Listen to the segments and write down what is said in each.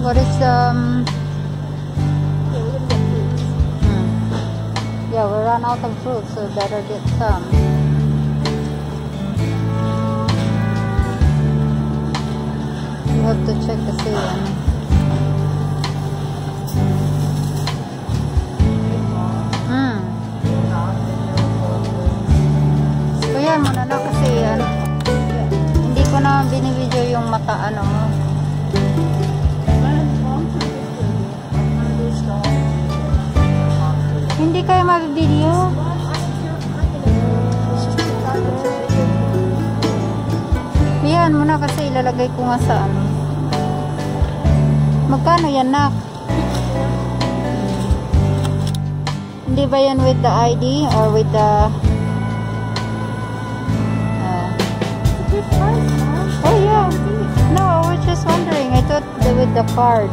What is yeah, we run out of fruit, so better get some. You have to check the season. So yan muna na kasi hindi ko na binibidyo yung mata mo. Hindi kayo mabibidyo. Yan muna kasi ilalagay ko nga sa Magkano yan, nak? Hindi ba yan with the ID or with the oh yeah. No, I was just wondering. I thought with the card.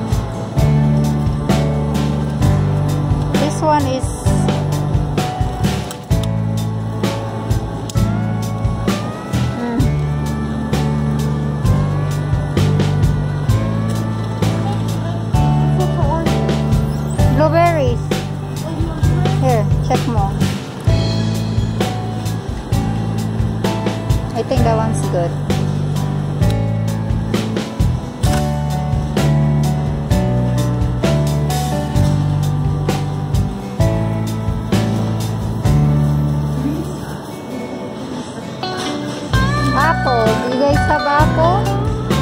This one is blueberries. Here, check more. I think that one's good. Apple. Do you guys have apple?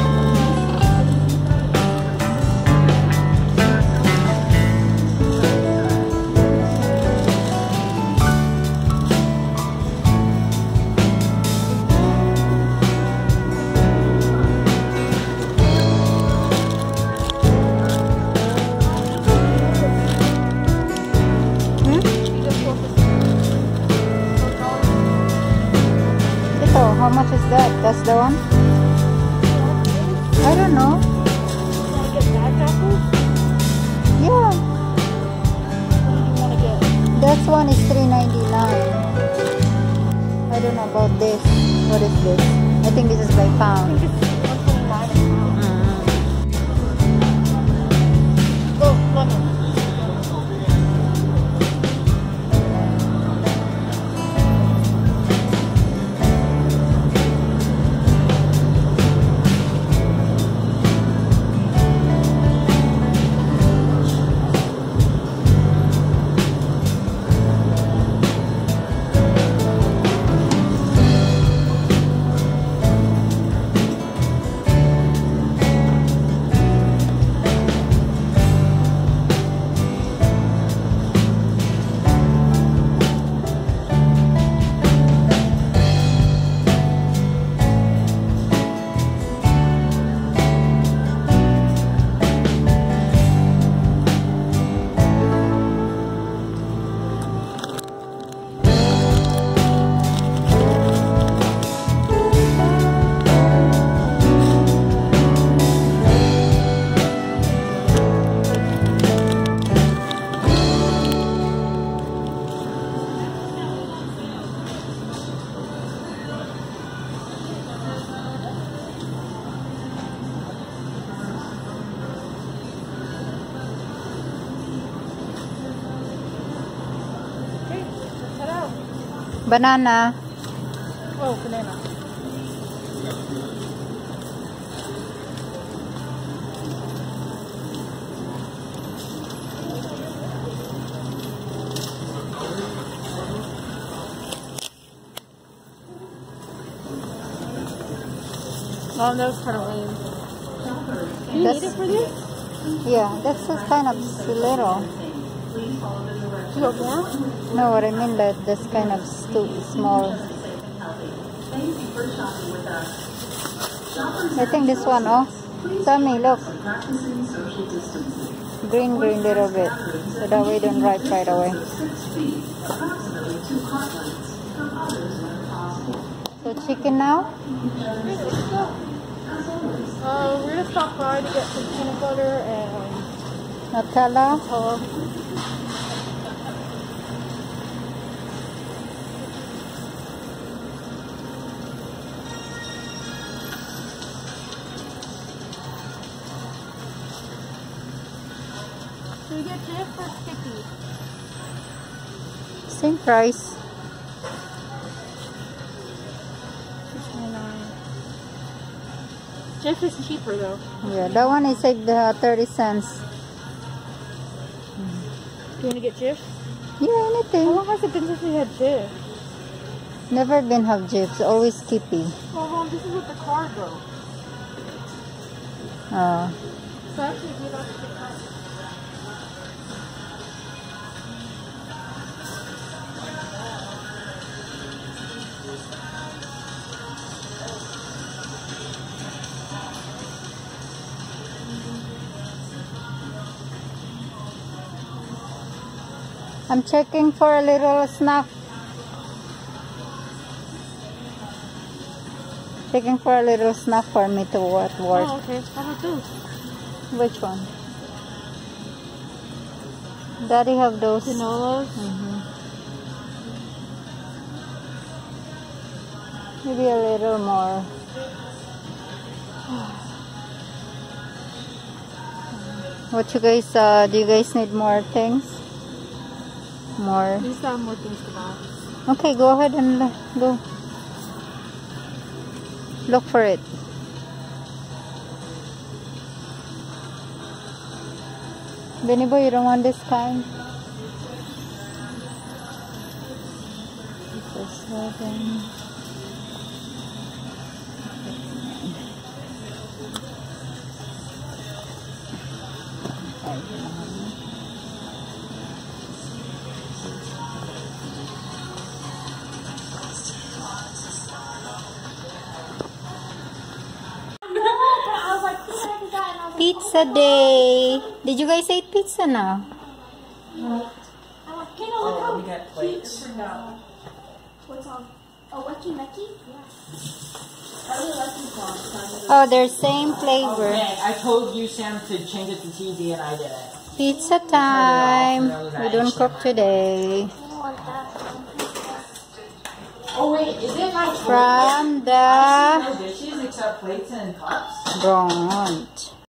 How much is that? That's the one? I don't know. Yeah. That one is $3.99. I don't know about this. What is this? I think this is by pound. Banana. Oh, banana. Oh, that was kind of lame. Do you need it for this? Yeah, that's just kind of little. You open that? No, what I mean that that's kind of small. I think this one, oh. Sammy, look. Green little bit. So that way don't ripe right away. So chicken now? We're gonna stop by to get some peanut butter and Nutella. get Jif or Skippy? Same price. Jif is cheaper though. Yeah, that one is like the 30 cents. Do you want to get Jif? Yeah, anything. How long has it been since we had Jif? Never been have Jifs, always Skippy. Well, Mom, this is with the card though. So actually, we don't have to get card. I'm checking for a little snack. Checking for a little snack for me to work. Oh, okay. How about those? Which one? Daddy have those. Canolas? Maybe a little more. What you guys, do you guys need more things? More? We still have more things to buy. Okay, go ahead and go. Look for it. Benny boy, you don't want this kind? For 7. Pizza day. Did you guys eat pizza now? Oh, we got plates. What's on? Oh, Wacky Mecky? Yeah. I really like these ones. Oh, they're same flavor. Okay, I told you, Sam, to change it to TV and I did it. Pizza time. We don't cook today. I don't want that. Oh wait, is it my From the no dishes except plates and cups? front.